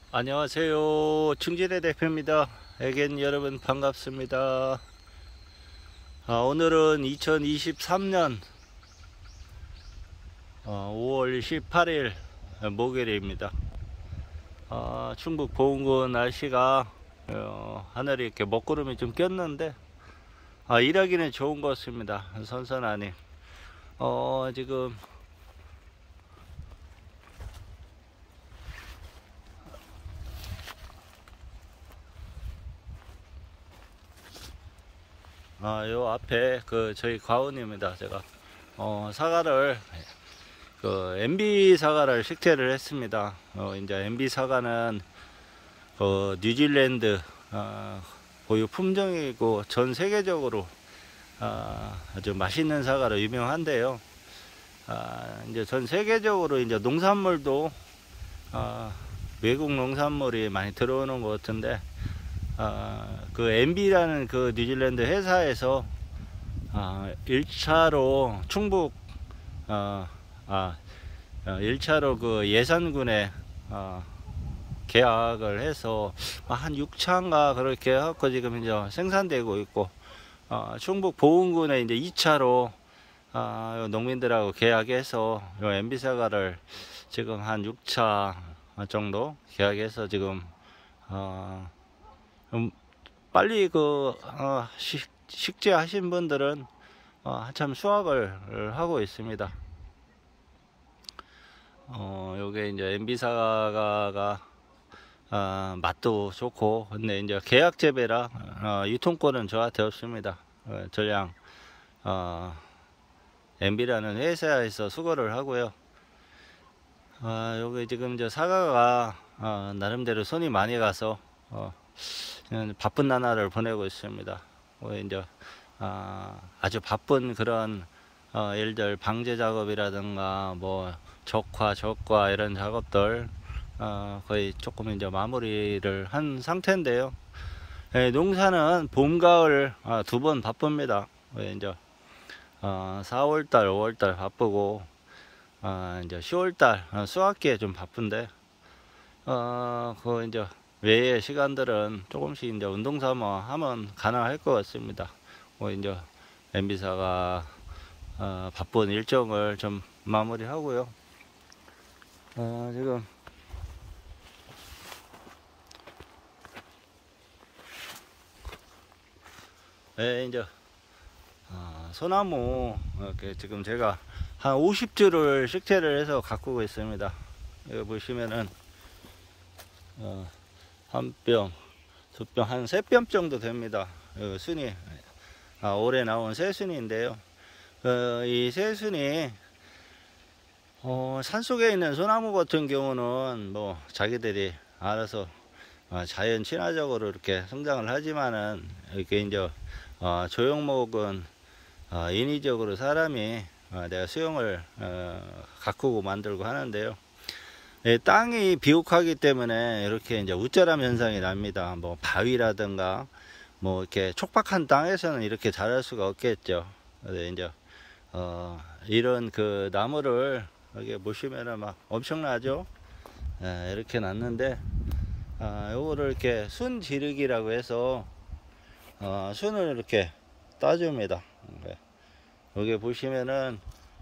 안녕하세요. 충진의 대표입니다. 애견 여러분 반갑습니다. 오늘은 2023년 5월 18일 목요일입니다. 충북 보은군 날씨가 하늘이 이렇게 먹구름이 좀 꼈는데 일하기는 좋은 것 같습니다. 선선하니 지금 요 앞에 저희 과원입니다. 제가 사과를 MB 사과를 식재를 했습니다. 이제 MB 사과는 뉴질랜드 고유 품종이고 전 세계적으로 아주 맛있는 사과로 유명한데요. 이제 전 세계적으로 이제 농산물도 외국 농산물이 많이 들어오는 것 같은데 MB라는 뉴질랜드 회사에서 1차로 충북 1차로 예산군에 계약을 해서 한 6차인가 그렇게 해갖고 지금 이제 생산되고 있고, 충북 보은군에 이제 2차로 농민들하고 계약해서 요 MB 사과를 지금 한 6차 정도 계약해서 지금 빨리 식재하신 분들은 한참 수확을 하고 있습니다. 요게 이제 MB 사과가 맛도 좋고, 근데 이제 계약 재배라 유통권은 저한테 없습니다. 전량 MB라는 회사에서 수거를 하고요. 요게 지금 이제 사과가 나름대로 손이 많이 가서 바쁜 나날을 보내고 있습니다. 이제 아주 바쁜 그런 일들, 방제 작업이라든가 뭐 적과 이런 작업들 거의 조금 이제 마무리를 한 상태인데요. 농사는 봄, 가을 두 번 바쁩니다. 이제 4월달, 5월달 바쁘고 이제 10월달 수확기에 좀 바쁜데 이제 외의 시간들은 조금씩 이제 운동 삼아 하면 가능할 것 같습니다. 이제 MB사가 바쁜 일정을 좀 마무리하고요. 지금 이제 소나무 이렇게 지금 제가 한 50주를 식재를 해서 가꾸고 있습니다. 여기 보시면은 한 뼘, 두 뼘, 한 세 뼘 정도 됩니다. 순이 올해 나온 새순인데요. 이 새순이 산속에 있는 소나무 같은 경우는 뭐 자기들이 알아서 자연 친화적으로 이렇게 성장을 하지만은 이렇게 이제 조형목은 인위적으로 사람이 내가 수영을 가꾸고 만들고 하는데요. 땅이 비옥하기 때문에 이렇게 이제 우짜람 현상이 납니다. 뭐 바위라든가 뭐 이렇게 촉박한 땅에서는 이렇게 자랄 수가 없겠죠. 그래서 이제 이런 나무를 여기 보시면은 막 엄청나죠. 이렇게 놨는데 요거를 이렇게 순 지르기라고 해서 순을 이렇게 따줍니다. 여기 보시면은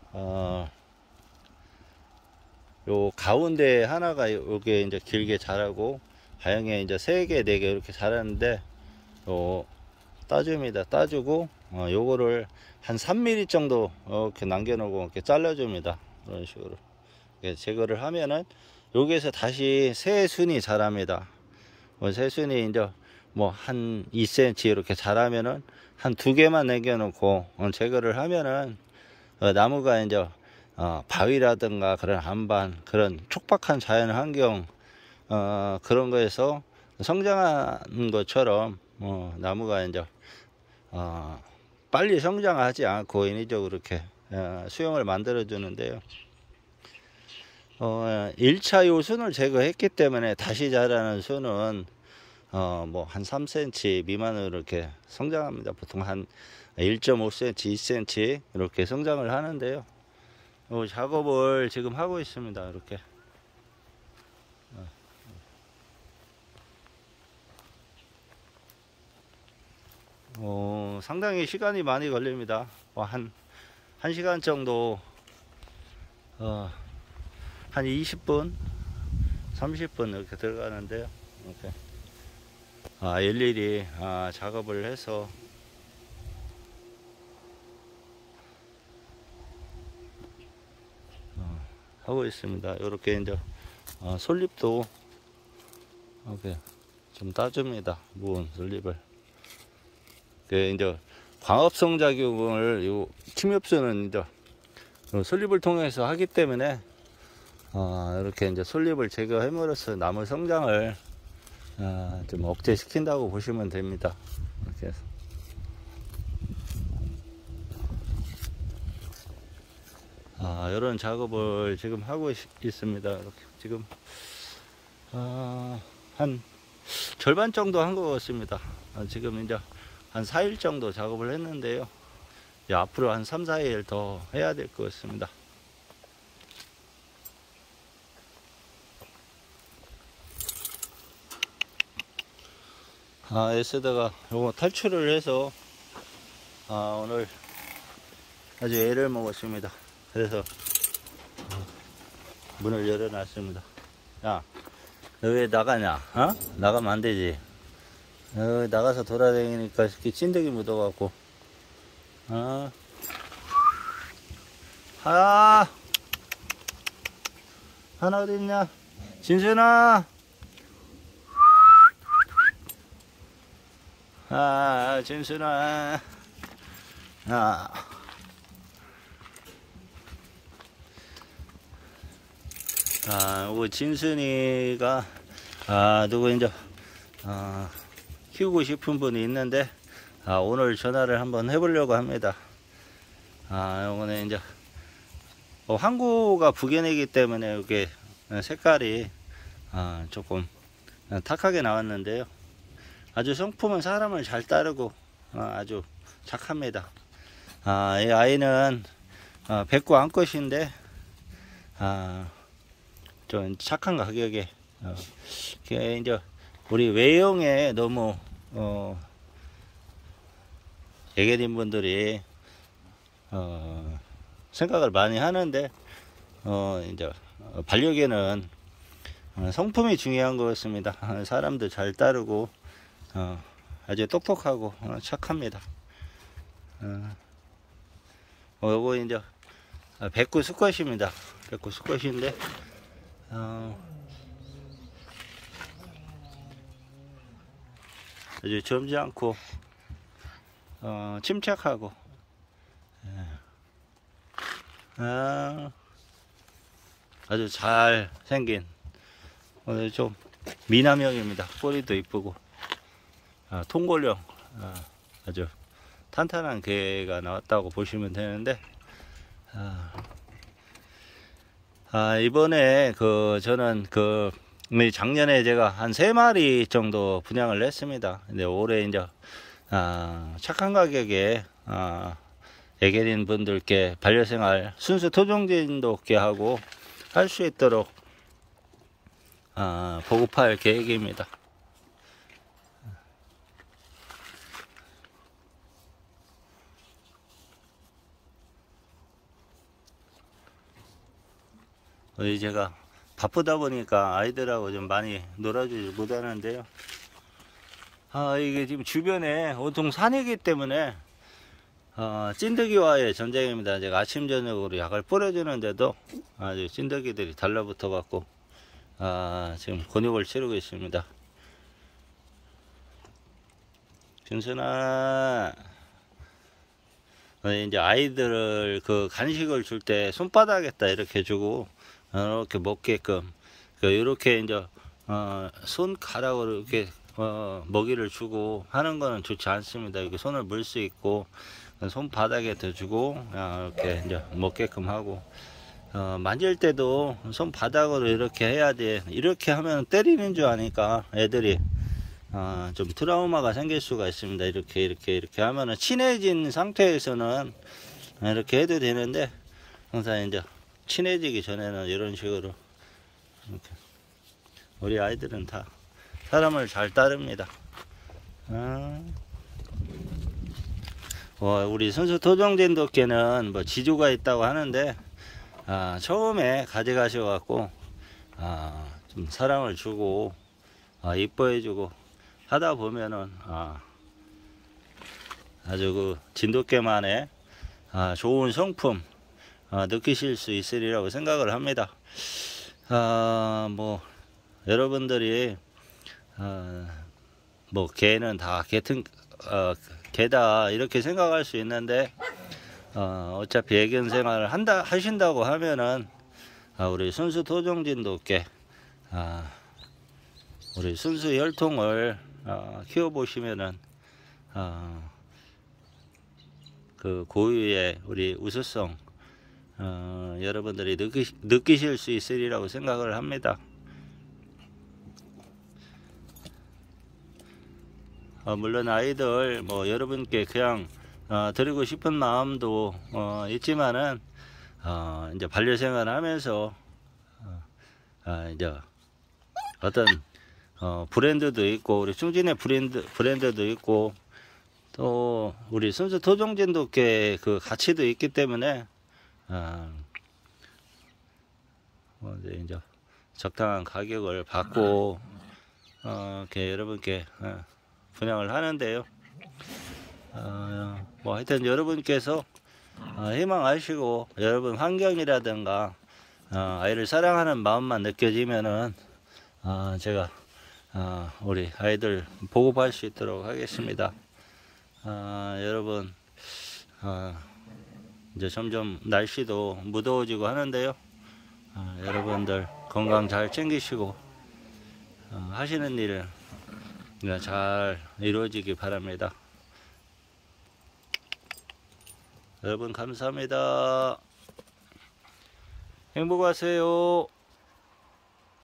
요 가운데 하나가 요게 이제 길게 자라고 가형에 이제 3개, 4개 이렇게 자라는데 따줍니다. 따주고 요거를 한 3mm 정도 이렇게 남겨놓고 이렇게 잘라줍니다. 이런 식으로 제거를 하면은 여기에서 다시 새 순이 자랍니다. 새 순이 이제 뭐 한 2cm 이렇게 자라면은 한 2개만 남겨놓고 제거를 하면은 나무가 이제 바위라든가 그런 안반, 그런 촉박한 자연 환경 그런 거에서 성장하는 것처럼 나무가 이제 빨리 성장하지 않고 인위적으로 이렇게 수영을 만들어 주는데요. 1차 요 순을 제거했기 때문에 다시 자라는 순은 뭐 한 3cm 미만으로 이렇게 성장합니다. 보통 한 1.5cm, 2cm 이렇게 성장을 하는데요. 작업을 지금 하고 있습니다. 이렇게 상당히 시간이 많이 걸립니다. 한 1시간 정도, 한 20분, 30분 이렇게 들어가는데요. 이렇게. 일일이 작업을 해서 하고 있습니다. 이렇게 이제 솔잎도 이렇게 좀 따줍니다. 무은 솔잎을. 이제 광합성 작용을 요 침엽수는 이제 솔잎을 통해서 하기 때문에 이렇게 이제 솔잎을 제거함으로써 나무 성장을 좀 억제시킨다고 보시면 됩니다. 이렇게 해서. 이런 작업을 지금 하고 있습니다. 이렇게 지금 한 절반 정도 한 것 같습니다. 지금 이제 한 4일 정도 작업을 했는데요. 앞으로 한 3, 4일 더 해야 될 것 같습니다. 에스더가 요거 탈출을 해서 오늘 아주 애를 먹었습니다. 그래서 문을 열어놨습니다. 야, 너 왜 나가냐? 나가면 안 되지. 나가서 돌아다니니까 이렇게 찐득이 묻어갖고. 하나 어디 있냐? 진순아. 진순아. 우리 진순이가 누구 이제 키우고 싶은 분이 있는데 오늘 전화를 한번 해보려고 합니다. 요거는 이제 항구가 북연이기 때문에 이게 색깔이 조금 탁하게 나왔는데요. 아주 성품은 사람을 잘 따르고 아주 착합니다. 이 아이는 백구 암컷인데 좀 착한 가격에 이제 우리 외형에 너무 애견인 분들이 생각을 많이 하는데 이제 반려견은 성품이 중요한 것 같습니다. 사람도 잘 따르고 아주 똑똑하고 착합니다. 요거 이제 백구 수컷입니다. 백구 수컷인데 아주 점잖고 침착하고 아주 잘 생긴 좀 미남형입니다. 꼬리도 이쁘고 통골령 아주 탄탄한 개가 나왔다고 보시면 되는데 이번에 저는 작년에 제가 한 3마리 정도 분양을 했습니다. 근데 올해 이제 착한 가격에 애견인 분들께 반려생활 순수 토종진도 없게 하고 할 수 있도록 보급할 계획입니다. 제가 바쁘다 보니까 아이들하고 좀 많이 놀아주지 못하는데요. 이게 지금 주변에 온통 산이기 때문에 찐득이와의 전쟁입니다. 제가 아침 저녁으로 약을 뿌려주는데도 아주 찐득이들이 달라붙어 갖고 지금 곤욕을 치르고 있습니다. 준순아, 이제 아이들을 간식을 줄 때 손바닥에다 이렇게 주고 이렇게 먹게끔 이렇게 이제 손가락으로 이렇게 먹이를 주고 하는 거는 좋지 않습니다. 이렇게 손을 물 수 있고 손바닥에 대주고 이렇게 이제 먹게끔 하고 만질 때도 손바닥으로 이렇게 해야 돼. 이렇게 하면 때리는 줄 아니까 애들이 좀 트라우마가 생길 수가 있습니다. 이렇게 하면은 친해진 상태에서는 이렇게 해도 되는데 항상 이제 친해지기 전에는 이런 식으로 이렇게. 우리 아이들은 다 사람을 잘 따릅니다. 우리 순수 토종진돗개는 뭐 지주가 있다고 하는데 처음에 가져가셔갖고 좀 사랑을 주고 이뻐해주고 하다 보면은 아주 그 진돗개만의 좋은 성품 느끼실 수 있으리라고 생각을 합니다. 뭐 여러분들이 뭐 개는 다 개다 이렇게 생각할 수 있는데 어차피 애견 생활을 하신다고 하면은 우리 순수 토종진돗개 우리 순수 혈통을 키워 보시면은 그 고유의 우리 우수성 여러분들이 느끼실 수 있으리라고 생각을 합니다. 물론 아이들 뭐 여러분께 그냥 드리고 싶은 마음도 있지만은 이제 반려생활 하면서 이제 어떤 브랜드도 있고 우리 충진의 브랜드도 있고 또 우리 순수 토종진돗개 그 가치도 있기 때문에 이제 적당한 가격을 받고 이렇게 여러분께 분양을 하는데요. 뭐 하여튼 여러분께서 희망하시고 여러분 환경이라든가 아이를 사랑하는 마음만 느껴지면은 제가 우리 아이들 보급할 수 있도록 하겠습니다. 여러분 이제 점점 날씨도 무더워지고 하는데요. 여러분들 건강 잘 챙기시고 하시는 일 잘 이루어지기 바랍니다. 여러분 감사합니다. 행복하세요.